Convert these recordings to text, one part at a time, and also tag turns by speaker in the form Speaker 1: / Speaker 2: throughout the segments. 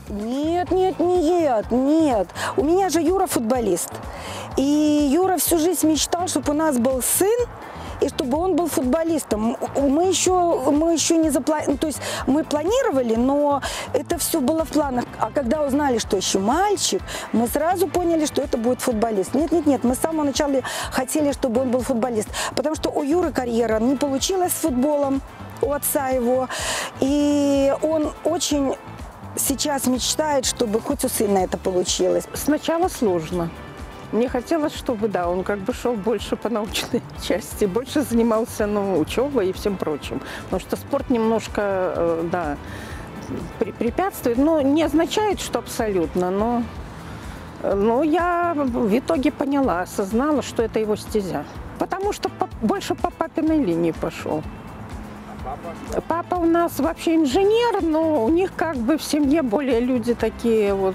Speaker 1: Нет, нет, нет, нет. У меня же Юра футболист. И Юра всю жизнь мечтал, чтобы у нас был сын, и чтобы он был футболистом. Мы еще не запланировали, то есть мы планировали, но это все было в планах. А когда узнали, что еще мальчик, мы сразу поняли, что это будет футболист. Нет, нет, нет, мы с самого начала хотели, чтобы он был футболист. Потому что у Юры карьера не получилась с футболом, у отца его. И он очень сейчас мечтает, чтобы хоть у сына это получилось.
Speaker 2: Сначала сложно. Мне хотелось, чтобы, да, он как бы шел больше по научной части, больше занимался, учебой и всем прочим. Потому что спорт немножко, да, препятствует, но не означает, что абсолютно, но я в итоге поняла, осознала, что это его стезя. Потому что больше по папиной линии пошел. Папа у нас вообще инженер, но у них как бы в семье более люди такие вот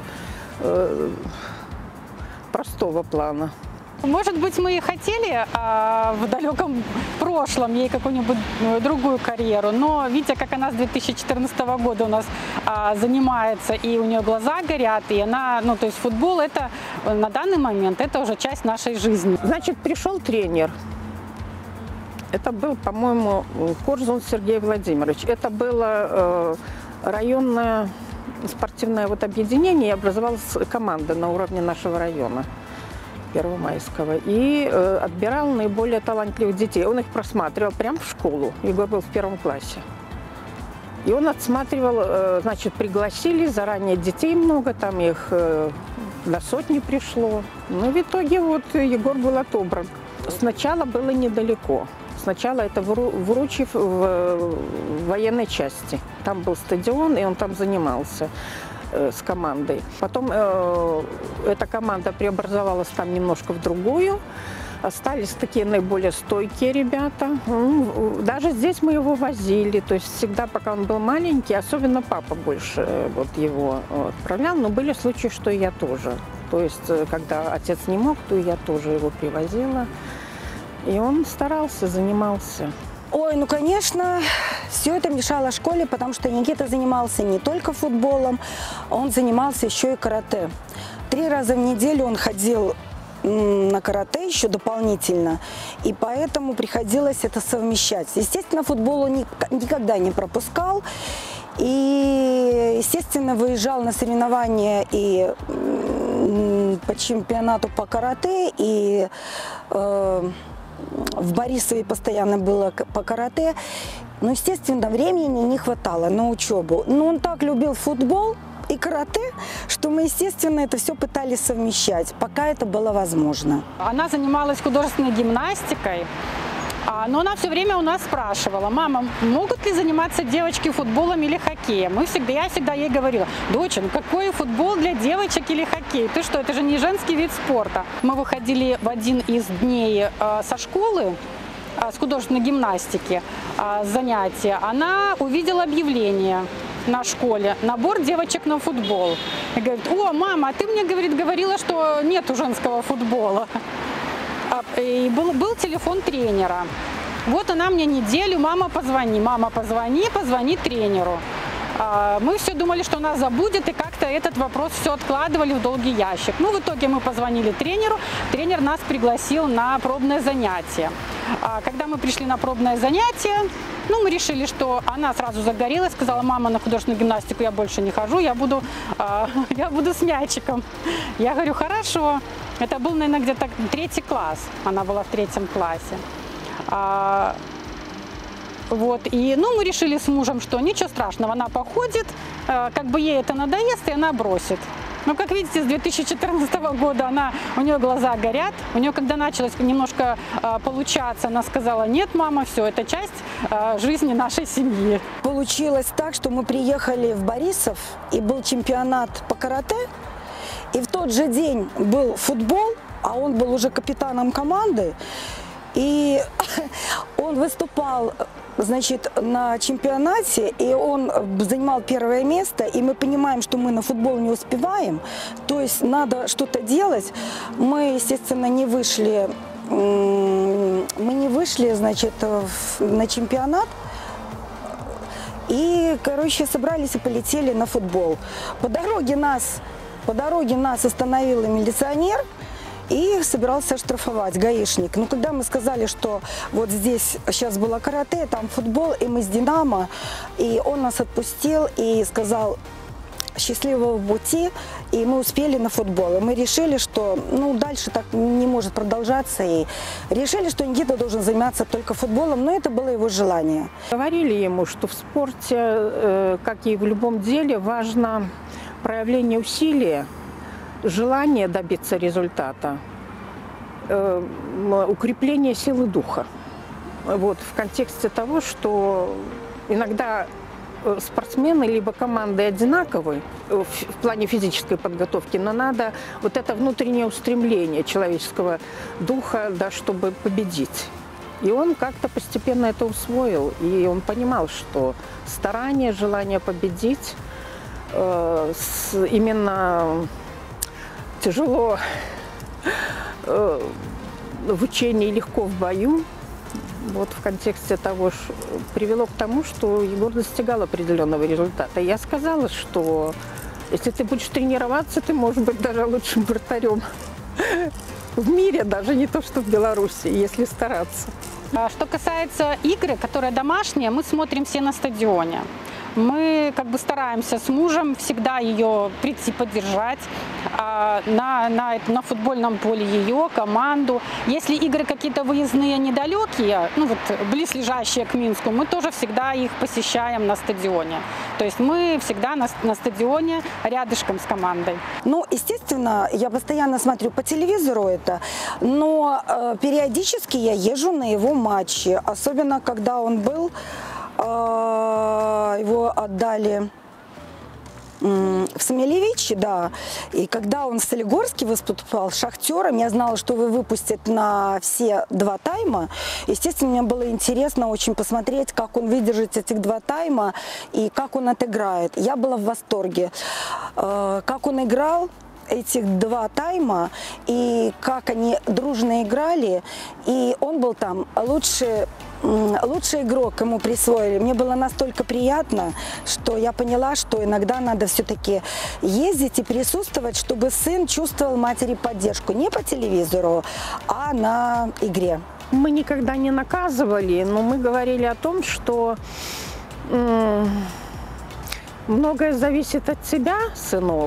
Speaker 2: простого плана.
Speaker 3: Может быть, мы и хотели в далеком прошлом ей какую-нибудь другую карьеру, но видя, как она с 2014 года у нас занимается, и у нее глаза горят, и она, то есть футбол, это на данный момент, это уже часть нашей жизни.
Speaker 2: Значит, пришел тренер. Это был, по-моему, Корзун Сергей Владимирович. Это было районное спортивное объединение, и образовалась команда на уровне нашего района, Первомайского. И отбирал наиболее талантливых детей. Он их просматривал прямо в школу. Егор был в 1 классе. И он отсматривал, значит, пригласили заранее детей много, там их до 100 пришло. Но в итоге вот Егор был отобран. Сначала было недалеко. Сначала это в Ручьев, в военной части. Там был стадион, и он там занимался с командой. Потом эта команда преобразовалась там немножко в другую. Остались такие наиболее стойкие ребята. Даже здесь мы его возили. То есть всегда, пока он был маленький, особенно папа больше вот его отправлял. Но были случаи, что и я тоже. То есть, когда отец не мог, то я тоже его привозила. И он старался, занимался.
Speaker 1: Ой, конечно, все это мешало школе, потому что Никита занимался не только футболом, он занимался еще и карате. 3 раза в неделю он ходил на карате еще дополнительно, и поэтому приходилось это совмещать. Естественно, футбол он никогда не пропускал, и, естественно, выезжал на соревнования и по чемпионату по карате, и в Борисове постоянно было по карате, но, естественно, времени не хватало на учебу. Но он так любил футбол и карате, что мы, естественно, это все пытались совмещать, пока это было возможно.
Speaker 3: Она занималась художественной гимнастикой, но она все время у нас спрашивала: мама, могут ли заниматься девочки футболом или хоккеем? Я всегда ей говорила: доча, какой футбол для девочек или хоккей? Ты что, это же не женский вид спорта. Мы выходили в один из дней со школы, с художественной гимнастики, занятия. Она увидела объявление на школе: набор девочек на футбол. И говорит: о, мама, а ты мне, говорила, что нету женского футбола. И был телефон тренера. Вот она мне неделю: мама, позвони тренеру. Мы все думали, что она забудет, и как-то этот вопрос все откладывали в долгий ящик. В итоге мы позвонили тренеру, тренер нас пригласил на пробное занятие. Когда мы пришли на пробное занятие, мы решили, что она сразу загорелась, сказала: мама, на художественную гимнастику я больше не хожу, я буду с мячиком. Я говорю: хорошо. Это был, наверное, где-то 3-й класс, она была в 3-м классе. И мы решили с мужем, что ничего страшного, она походит, как бы ей это надоест, и она бросит. Но, как видите, с 2014 года у нее глаза горят. У нее, когда началось немножко получаться, она сказала: нет, мама, все, это часть жизни нашей семьи.
Speaker 1: Получилось так, что мы приехали в Борисов, и был чемпионат по карате, и в тот же день был футбол, а он был уже капитаном команды, и он выступал, значит, на чемпионате, и он занимал 1-е место, и мы понимаем, что мы на футбол не успеваем, то есть надо что-то делать. Мы, естественно, не вышли, значит, на чемпионат, И, короче, собрались и полетели на футбол. По дороге нас остановил милиционер и собирался штрафовать, гаишник. Но когда мы сказали, что вот здесь сейчас было карате, там футбол, и мы с «Динамо», и он нас отпустил и сказал: счастливого пути, и мы успели на футбол. И мы решили, что дальше так не может продолжаться, и решили, что Никита должен заниматься только футболом, но это было его желание.
Speaker 2: Говорили ему, что в спорте, как и в любом деле, важно проявление усилия, желание добиться результата, укрепление силы духа. Вот, в контексте того, что иногда спортсмены либо команды одинаковые в плане физической подготовки, но надо вот это внутреннее устремление человеческого духа, да, чтобы победить. И он как-то постепенно это усвоил, и он понимал, что старание, желание победить именно тяжело в учении, легко в бою. Вот в контексте того, что привело к тому, что Егор достигал определенного результата. Я сказала, что если ты будешь тренироваться, ты можешь быть даже лучшим вратарем в мире, даже не то что в Беларуси, если стараться.
Speaker 3: Что касается игры, которая домашняя, мы смотрим все на стадионе. Мы стараемся с мужем всегда ее прийти поддержать, на футбольном поле ее, команду. Если игры какие-то выездные недалекие, близлежащие к Минску, мы тоже всегда их посещаем на стадионе. То есть мы всегда на стадионе рядышком с командой.
Speaker 1: Естественно, я постоянно смотрю по телевизору это, но периодически я езжу на его матчи, особенно когда он был. Его отдали в Смелевиче, да. И когда он в Солигорске выступал с «Шахтером», я знала, что его выпустят на все 2 тайма. Естественно, мне было интересно очень посмотреть, как он выдержит этих 2 тайма и как он отыграет. Я была в восторге. Как он играл этих 2 тайма, и как они дружно играли, и он был там лучший игрок, ему присвоили. Мне было настолько приятно, что я поняла, что иногда надо все-таки ездить и присутствовать, чтобы сын чувствовал матери поддержку. Не по телевизору, а на игре.
Speaker 2: Мы никогда не наказывали, но мы говорили о том, что многое зависит от тебя, сынок,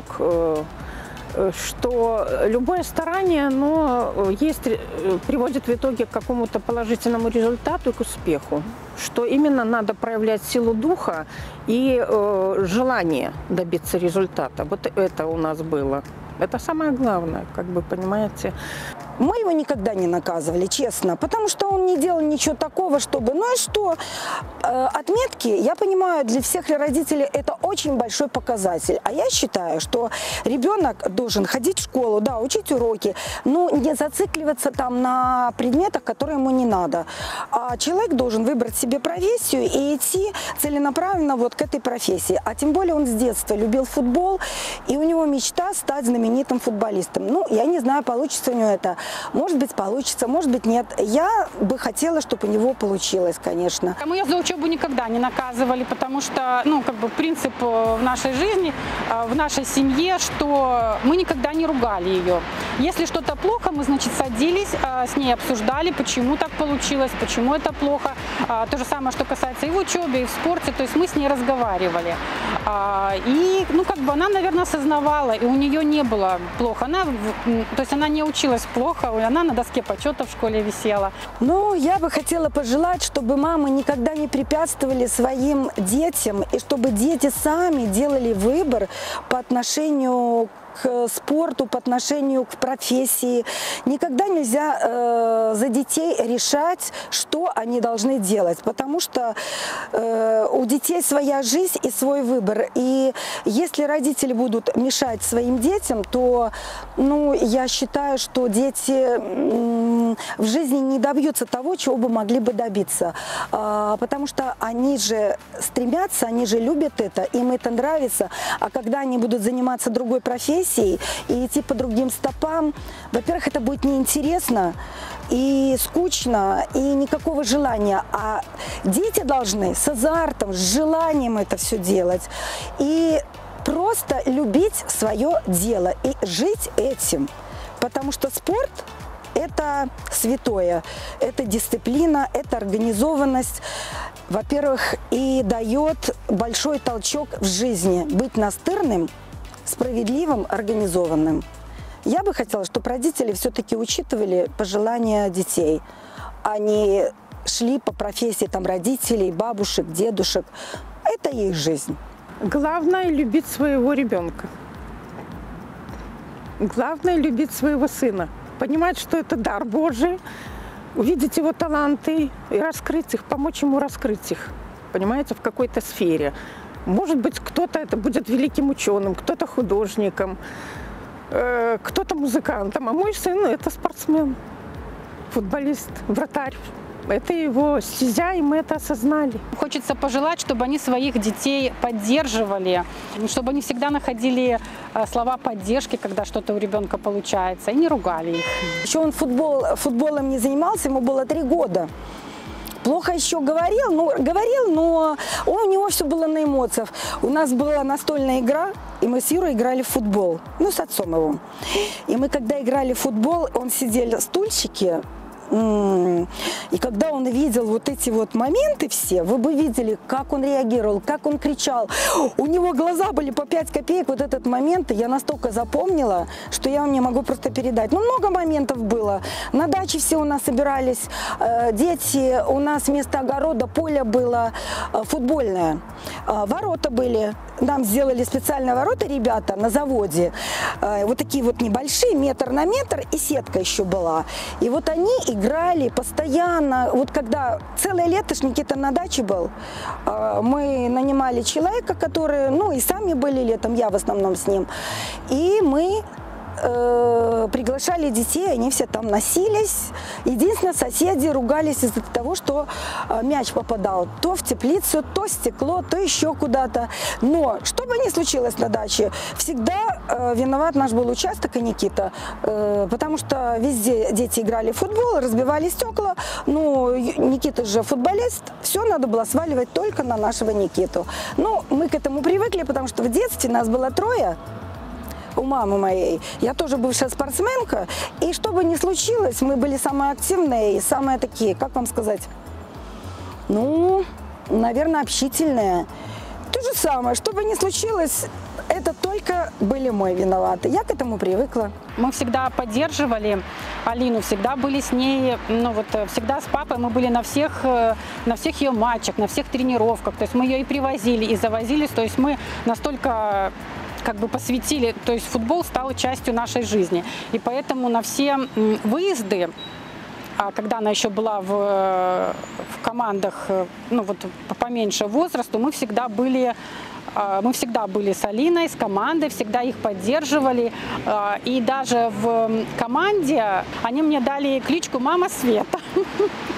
Speaker 2: что любое старание, приводит в итоге к какому-то положительному результату и к успеху. Что именно надо проявлять силу духа и желание добиться результата. Вот это у нас было. Это самое главное, понимаете.
Speaker 1: Мы его никогда не наказывали, честно, потому что он не делал ничего такого, чтобы... Отметки, я понимаю, для всех родителей это очень большой показатель. А я считаю, что ребенок должен ходить в школу, да, учить уроки, но не зацикливаться там на предметах, которые ему не надо. А человек должен выбрать себе профессию и идти целенаправленно вот к этой профессии. А тем более он с детства любил футбол, и у него мечта стать знаменитым футболистом. Я не знаю, получится у него это. Может быть, получится, может быть, нет. Я бы хотела, чтобы у него получилось, конечно.
Speaker 3: Мы ее за учебу никогда не наказывали, потому что, принцип в нашей жизни, в нашей семье, что мы никогда не ругали ее. Если что-то плохо, мы, садились, с ней обсуждали, почему так получилось, почему это плохо. То же самое, что касается и в учебе, и в спорте, то есть мы с ней разговаривали. И, она, наверное, осознавала, и у нее не было плохо. Она не училась плохо, она на доске почета в школе висела.
Speaker 1: Я бы хотела пожелать, чтобы мамы никогда не препятствовали своим детям, и чтобы дети сами делали выбор по отношению к спорту, по отношению к профессии. Никогда нельзя за детей решать, что они должны делать, потому что у детей своя жизнь и свой выбор. И если родители будут мешать своим детям, то я считаю, что дети в жизни не добьются того, чего бы могли бы добиться. Потому что они же стремятся, они же любят это, им это нравится. А когда они будут заниматься другой профессией и идти по другим стопам, во-первых, это будет неинтересно и скучно, и никакого желания. А дети должны с азартом, с желанием это все делать. И просто любить свое дело и жить этим. Потому что спорт – это святое, это дисциплина, это организованность. Во-первых, и дает большой толчок в жизни быть настырным, справедливым, организованным. Я бы хотела, чтобы родители все-таки учитывали пожелания детей, а не шли по профессии там, родителей, бабушек, дедушек. Это их жизнь.
Speaker 2: Главное – любить своего ребенка. Главное – любить своего сына. Понимать, что это дар Божий, увидеть его таланты и раскрыть их, помочь ему раскрыть их, понимаете, в какой-то сфере. Может быть, кто-то это будет великим ученым, кто-то художником, кто-то музыкантом. А мой сын – это спортсмен, футболист, вратарь. Это его стезя, и мы это осознали.
Speaker 3: Хочется пожелать, чтобы они своих детей поддерживали, чтобы они всегда находили слова поддержки, когда что-то у ребенка получается, и не ругали их.
Speaker 1: Еще он футболом не занимался, ему было 3 года. Плохо еще говорил, но у него все было на эмоциях. У нас была настольная игра, и мы с Юрой играли в футбол, с отцом его. И мы, когда играли в футбол, он сидел на стульчике. И когда он видел вот эти вот моменты все, вы бы видели, как он реагировал, как он кричал. У него глаза были по 5 копеек. Вот этот момент я настолько запомнила, что я вам не могу просто передать. Много моментов было. На даче все у нас собирались дети. У нас вместо огорода поле было футбольное. Ворота были. Нам сделали специальные ворота ребята на заводе. Вот такие вот небольшие, метр на метр, и сетка еще была. И вот они играли постоянно. Вот когда целое лето Никита на даче был, мы нанимали человека, который, и сами были летом, я в основном с ним. И мы приглашали детей, они все там носились. Единственное, соседи ругались из-за того, что мяч попадал то в теплицу, то стекло, то еще куда-то. Но что бы ни случилось на даче, всегда виноват наш был участок и Никита. Потому что везде дети играли в футбол, разбивали стекла. Никита же футболист, все надо было сваливать только на нашего Никиту. Мы к этому привыкли, потому что в детстве нас было 3. У мамы моей. Я тоже бывшая спортсменка. И что бы ни случилось, мы были самые активные и самые такие, как вам сказать, наверное, общительные. То же самое, что бы ни случилось, это только были мы виноваты. Я к этому привыкла.
Speaker 3: Мы всегда поддерживали Алину, всегда были с ней, всегда с папой. Мы были на всех ее матчах, на всех тренировках. То есть мы ее и привозили, и завозили. То есть мы настолько посвятили, то есть футбол стал частью нашей жизни. И поэтому на все выезды, когда она еще была в командах, поменьше возрасту, мы всегда были с Алиной, с командой, всегда их поддерживали. И даже в команде они мне дали кличку «Мама Света».